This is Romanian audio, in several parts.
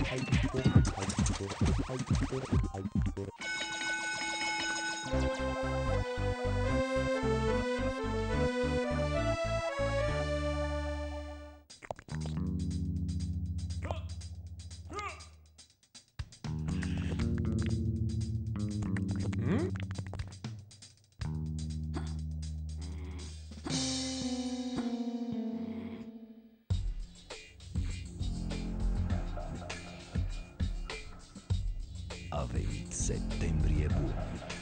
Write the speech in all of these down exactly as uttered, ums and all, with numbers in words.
A venit septembrie bun.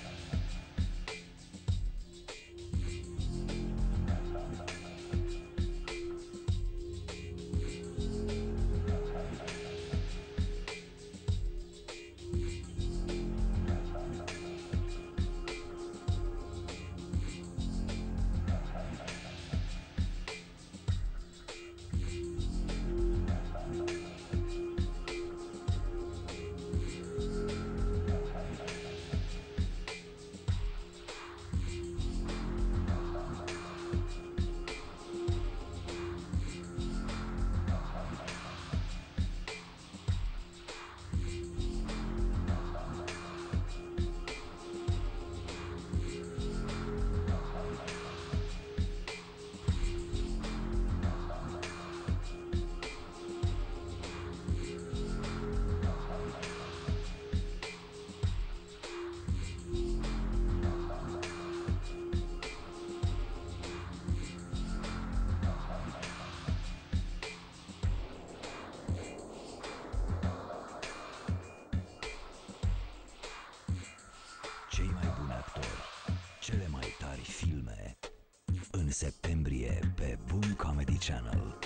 Cei mai buni actori, cele mai tari filme, în septembrie pe Boom Comedy Channel.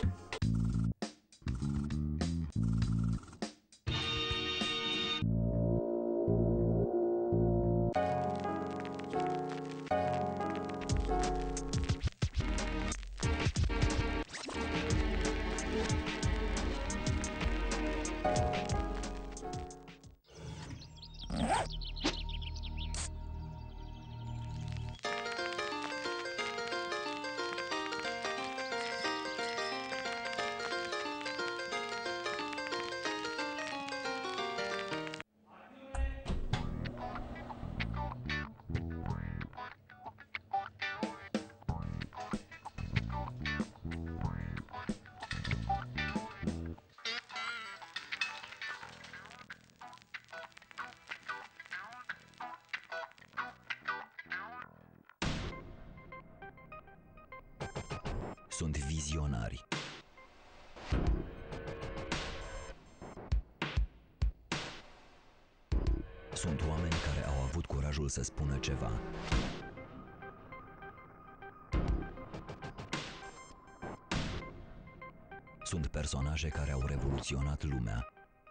Sunt vizionari. Sunt oameni care au avut curajul să spună ceva. Sunt personaje care au revoluționat lumea.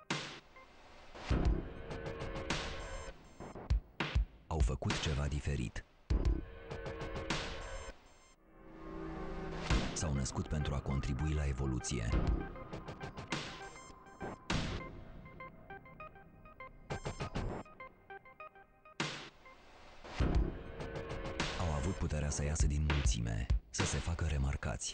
Au făcut ceva diferit. S-au născut pentru a contribui la evoluție. Au avut puterea să iasă din mulțime, să se facă remarcați.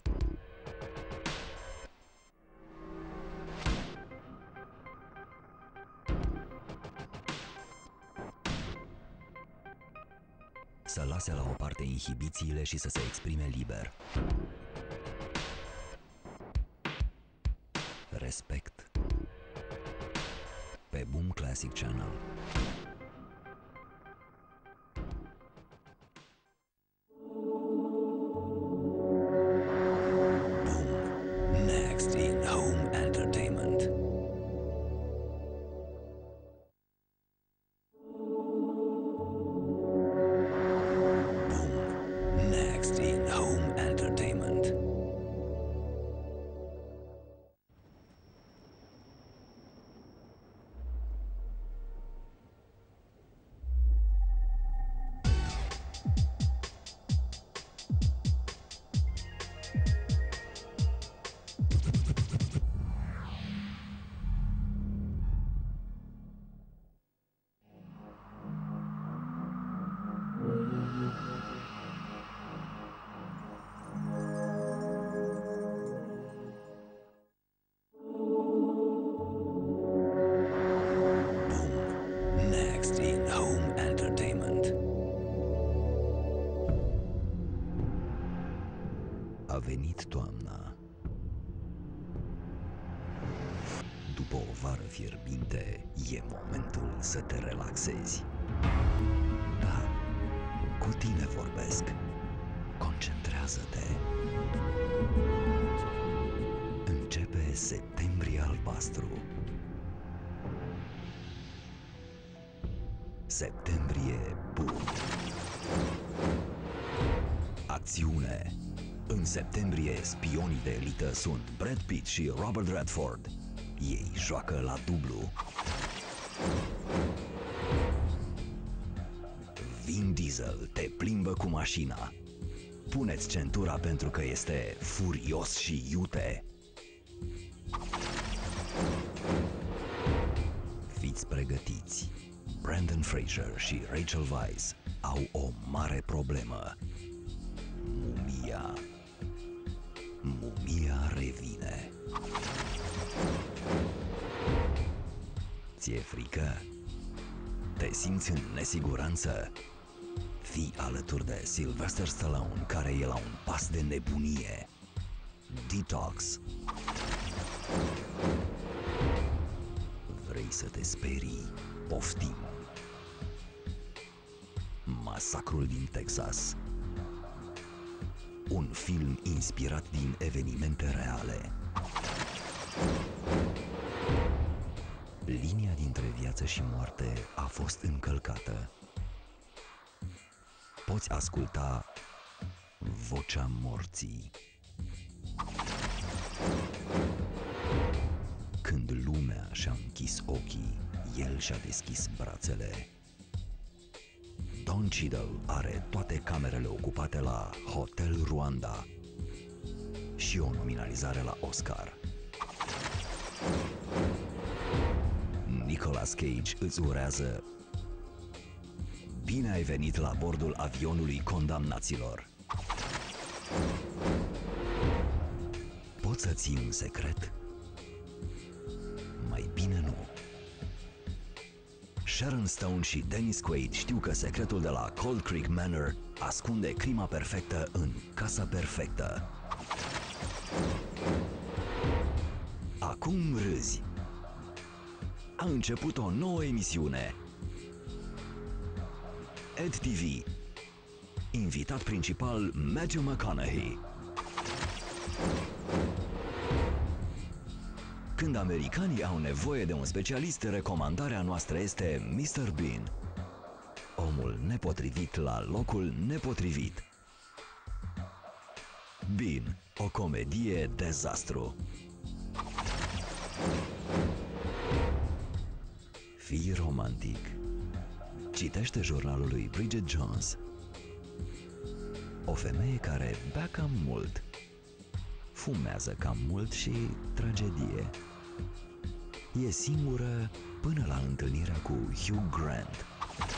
Să lase la o parte inhibițiile și să se exprime liber. Respect. Pe Boom Classic Channel. Boom. Next in home entertainment. Boom. Next in home entertainment. venit toamna. După o vară fierbinte, e momentul să te relaxezi. Da, cu tine vorbesc. Concentrează-te. Începe Septembrie Albastru. Septembrie Boom. Acțiune. În septembrie, spionii de elită sunt Brad Pitt și Robert Redford. Ei joacă la dublu. Vin Diesel te plimbă cu mașina. Puneți centura pentru că este furios și iute. Fiți pregătiți. Brendan Fraser și Rachel Weisz au o mare problemă. Mumia. Mumia revine. Ți-e frică? Te simți în nesiguranță? Fii alături de Sylvester Stallone, care e la un pas de nebunie. Detox. Vrei să te sperii? Poftim. Masacrul din Texas. Un film inspirat din evenimente reale. Linia dintre viață și moarte a fost încălcată. Poți asculta vocea morții. Când lumea și-a închis ochii, el și-a deschis brațele. Don Cheadle are toate camerele ocupate la Hotel Rwanda și o nominalizare la Oscar. Nicolas Cage îți urează: bine ai venit la bordul avionului condamnaților. Poți să ții un secret? Mai bine nu. Sharon Stone și Dennis Quaid știu că secretul de la Cold Creek Manor ascunde crima perfectă în Casa Perfectă. Acum râzi. A început o nouă emisiune. Ed T V. Invitat principal Matthew McConaughey. Când americanii au nevoie de un specialist, recomandarea noastră este mister Bean. Omul nepotrivit la locul nepotrivit. Bean, o comedie dezastru. Fii romantic. Citește jurnalul lui Bridget Jones. O femeie care bea cam mult, fumează cam mult și tragedie. E singură până la întâlnirea cu Hugh Grant.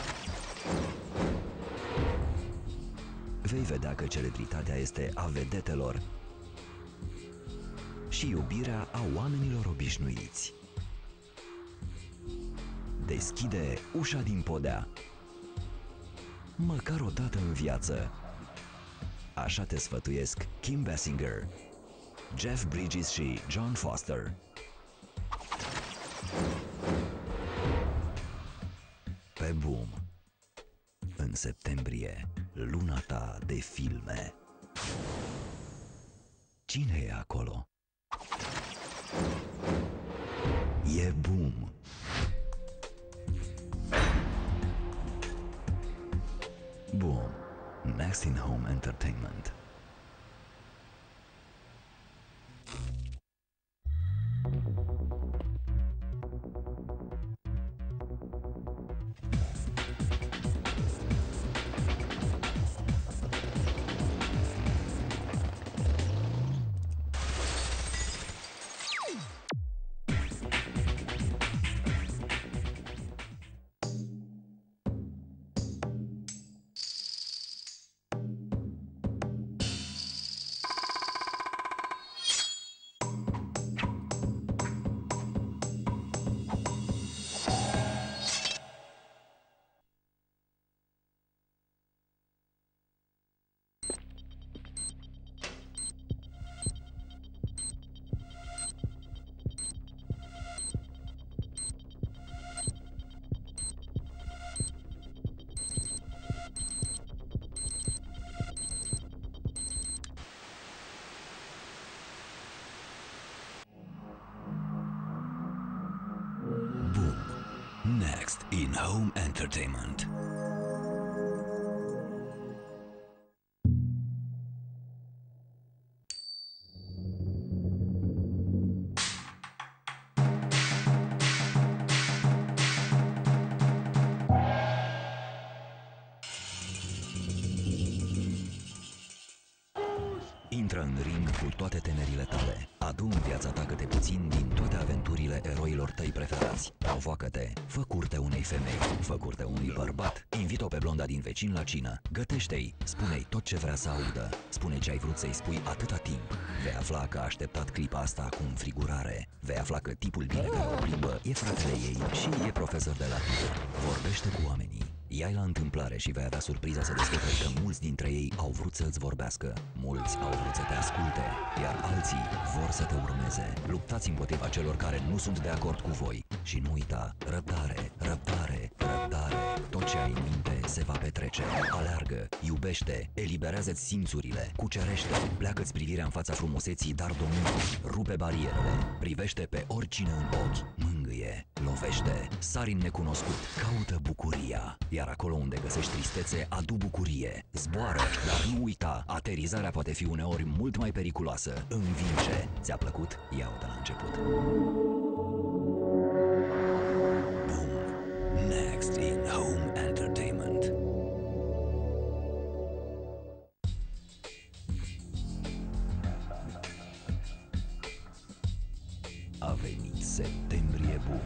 Vei vedea că celebritatea este a vedetelor și iubirea a oamenilor obișnuiți. Deschide ușa din podea. Măcar o dată în viață. Așa te sfătuiesc Kim Basinger, Jeff Bridges și John Foster. Pe Boom. În septembrie, luna ta de filme. Cine e acolo? E Boom. Boom. Next in Home Entertainment. Home Entertainment. Intră în ring cu toate temerile tale. Adu în viața ta câte puțin din toate aventurile eroilor tăi preferați. Provoacă-te, fă curte unei femei, fă curte unui bărbat, invit-o pe blonda din vecin la cină, gătește-i, spune-i tot ce vrea să audă, spune ce ai vrut să-i spui atâta timp. Vei afla că a așteptat clipa asta cu înfrigurare. Vei afla că tipul bine care o plimbă e fratele ei și e profesor de latină. Vorbește cu oamenii. Ia-i la întâmplare și vei avea surpriza să descoperi că mulți dintre ei au vrut să-ți vorbească, mulți au vrut să te asculte, iar alții vor să te urmeze. Luptați împotriva celor care nu sunt de acord cu voi și nu uita, răbdare, răbdare, răbdare. Tot ce ai în minte se va petrece. Aleargă, iubește, eliberează-ți simțurile, cucerește, pleacă-ți privirea în fața frumuseții, dar domină, rupe barierele, privește pe oricine în ochi, mângâie, lovește, sari în necunoscut, caută bucuria. Iar acolo unde găsești tristețe, adu bucurie. Zboară, dar nu uita, aterizarea poate fi uneori mult mai periculoasă. Învinge. Ți-a plăcut? Ia-o de la început. Boom. Next in Home Entertainment. A venit septembrie bun.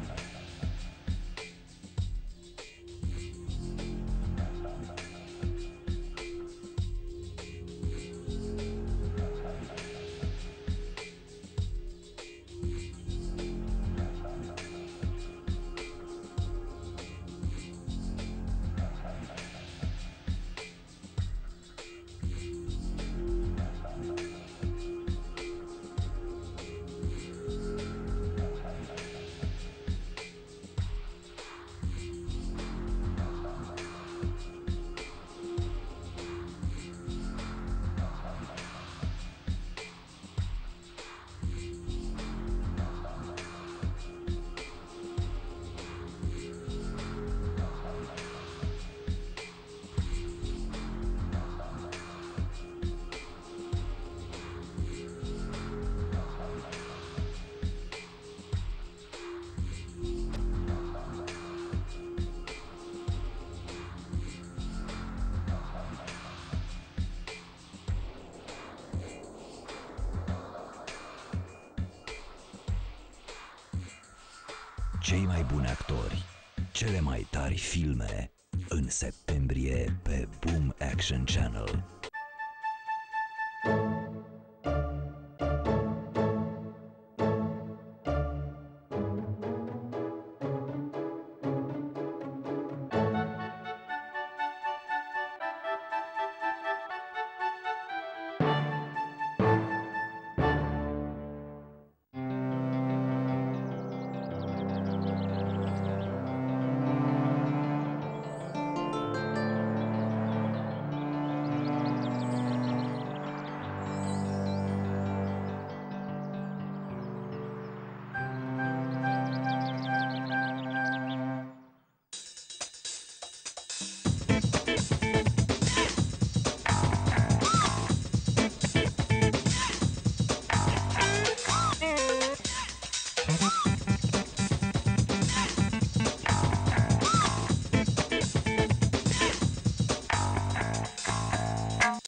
Cei mai buni actori, cele mai tari filme, în septembrie pe Boom Action Channel.